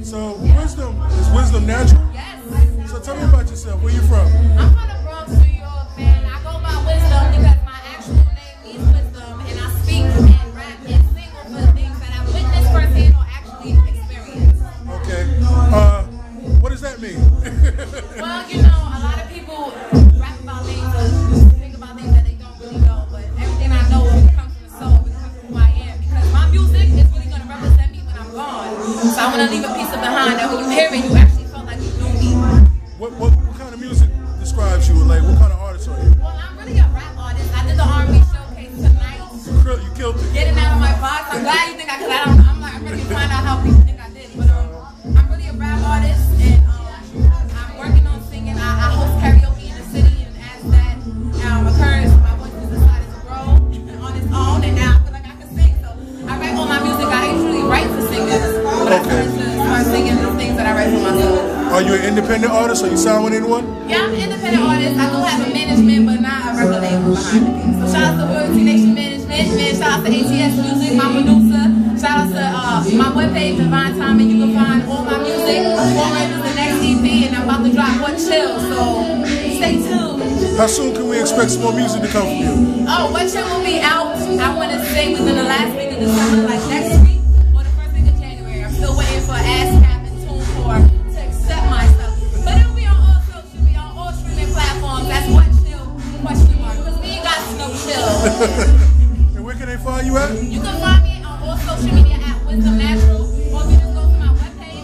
So wisdom, is wisdom natural? Yes. So tell me about yourself. Where you from? I'm from the Bronx, New York, man. I go by wisdom because my actual name means wisdom, and I speak and rap and sing over the things that I've witnessed firsthand or actually experienced. Okay. What does that mean? Well, you know, a lot of people rap about things or think about things that they don't really know, but everything I know really comes from the soul, really comes from who I am, because my music is really going to represent me when I'm gone. So I want to leave a piece of behind that when you hear it, you actually felt like you knew me. What kind of music describes you? Like, what kind of artist are you? Well, I'm really a rap artist. I did the R&B showcase tonight. You killed it. Getting out of my box. I'm glad you think because I don't know. I'm ready to find out how people think I did it. But I'm really a rap artist, and I'm working on singing. I host karaoke in the city, and as that occurs, my voice has decided to grow on its own, and now I feel like I can sing. So I write all my music. I usually write for singers, but I started to start singing the things that I write for myself. Are you an independent artist? Are you signed with anyone? Yeah, I'm an independent artist. I do have a management, but not a record label behind the things. So shout out to Royalty Nation Management, man. Shout out to ATS Music, my producer. Shout out to my webpage, Divine Time, and you can find all my music. Forward is the next EP, and I'm about to drop What Chill, so stay tuned. How soon can we expect some more music to come from you? Oh, What Chill will be out, I want to say, within the last week of December, like next week, or the first week of January. I'm still waiting for ASCAP and TuneCore to accept my stuff. But it'll be on all social media, on all streaming platforms. That's What Chill, question mark, because we ain't got no chill. And where can they find you at? You can find me on all social media at Wisdom Natural, or you just go to my webpage,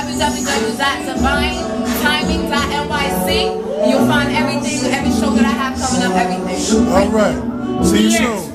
www.divinetiming.nyc. You'll find everything, every show that I have coming up, everything. All right. See you soon.